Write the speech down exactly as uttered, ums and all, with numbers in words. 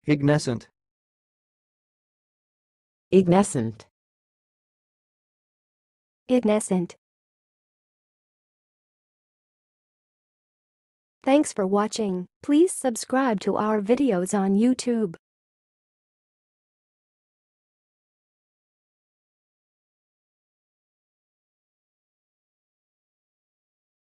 ignescent, ignescent, ignescent. Thanks for watching. Please subscribe to our videos on YouTube.